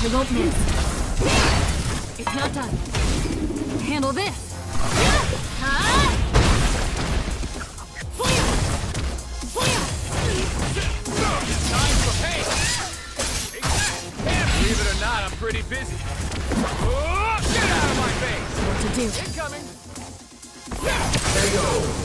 I won't miss. It's not done. Handle this. Time for pain. Believe it or not, I'm pretty busy. Oh, get out of my face! What to do? Incoming! KO.